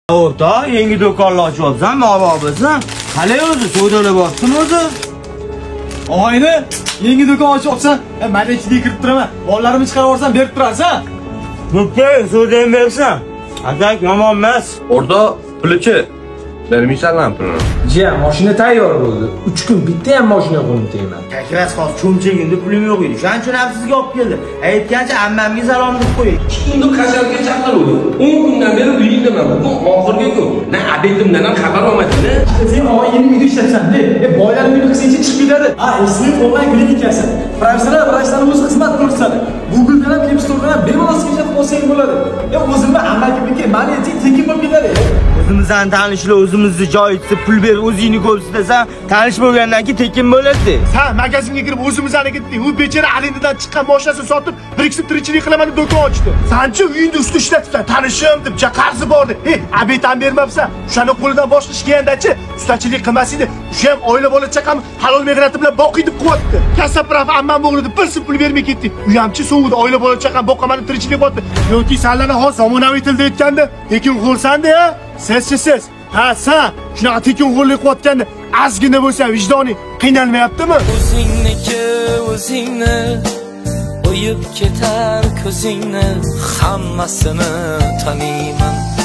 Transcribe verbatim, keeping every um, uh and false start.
O'rta, yangi do'konlar ochyapsan, ma'lumotsan. Qalay o'zi, savdolar bossin o'zi. Oyni, yangi do'kon ochyapsan, men ichiga kirib turaman. Mollarimni chiqarib olsam, berib turarsan. Bo'pti, savdo bersan. Atak yomon emas. O'rta, pulichi. Bermaysanlar pulni. Jiya, mashina tayyor bo'ldi. uch kun bitta ham mashina qo'yib tegman. Kakras hozir cho'mchagimda pulim yo'q edi. Shuning uchun ham sizga olib keldim. Aytgancha ammamga salom deb qo'ying. ikki kunlik qashabga chaqiruvdi. o'n kundan beri uyingdaman. Bugun oxirgi kun. Na abetimdan ham xabar olmadingmi? Sen oyini uyda ishlaysan-da. E boylar uyda qilsancha chiqib ketadi. Ha, esli onlayn klinikasi. Professional vrachlarning o'zi xizmat ko'rsatadi. Google'dan ham, App Store'dan ham bemalol skrinshot olsang bo'ladi. E o'zimni amakimniki ma'ni ayting tekin bo'lib ketadi. O'zimizdan tanishlar o'zimizni joyitsa pul berib o'zingni ko'rsatasan, tanish bo'lgandan keyin tekin bo'ladi. Sen magazinga kirib o'zimizdan ketding. U bechara arendadan chiqqan mashinasini sotib, birikib tirikchilik qilaman deb do'kon ochdi. Sanchi uyingda usti ishlatibsan, tanishim deb qarzi bor deb. Ey, abetan bermabsan. O'shani qo'lidan boshqa ish kelganda-chi, ustachilik qilmasidi. O'sha ham oila bola chaqam halol mehnati bilan boqiy deb quvvatdi. Kassapraf ammam o'g'li deb bir pul bermay ketdi. U hamchi sovida oila bola chaqam boqaman deb tirikchilik botdi. Yoki sanlarni hozir zamonaviy tilda aytganda, tekin qo'lsanda-ya. Sizchi siz. Ha, sen shunaqa tekin qo'llik qilayotganda ozgina bo'lsa vijdoning qiynalmayaptimi? O'zingniki o'zingni o'yib ketar ko'zingni, hammasini taniyman.